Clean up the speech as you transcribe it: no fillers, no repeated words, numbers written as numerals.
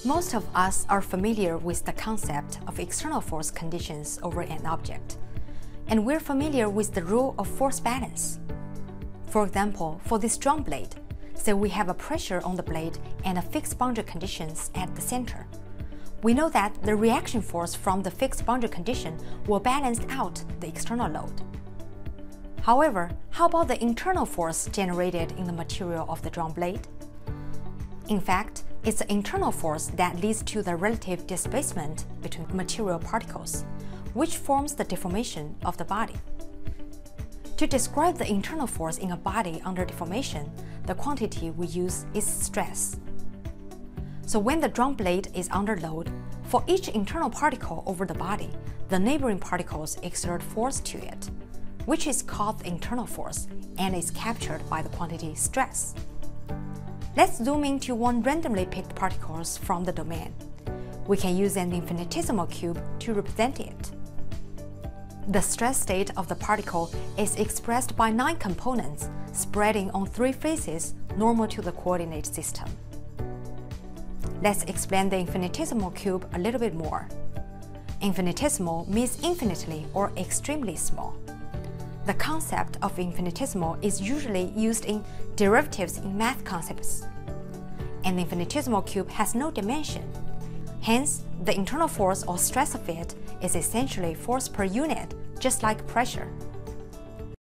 Most of us are familiar with the concept of external force conditions over an object, and we're familiar with the rule of force balance. For example, for this drum blade, say we have a pressure on the blade and a fixed boundary conditions at the center. We know that the reaction force from the fixed boundary condition will balance out the external load. However, how about the internal force generated in the material of the drum blade? In fact, it's the internal force that leads to the relative displacement between material particles, which forms the deformation of the body. To describe the internal force in a body under deformation, the quantity we use is stress. So when the drum blade is under load, for each internal particle over the body, the neighboring particles exert force to it, which is called the internal force and is captured by the quantity stress. Let's zoom into one randomly picked particle from the domain. We can use an infinitesimal cube to represent it. The stress state of the particle is expressed by 9 components spreading on 3 faces normal to the coordinate system. Let's explain the infinitesimal cube a little bit more. Infinitesimal means infinitely or extremely small. The concept of infinitesimal is usually used in derivatives in math concepts. An infinitesimal cube has no dimension. Hence, the internal force or stress of it is essentially force per unit, just like pressure.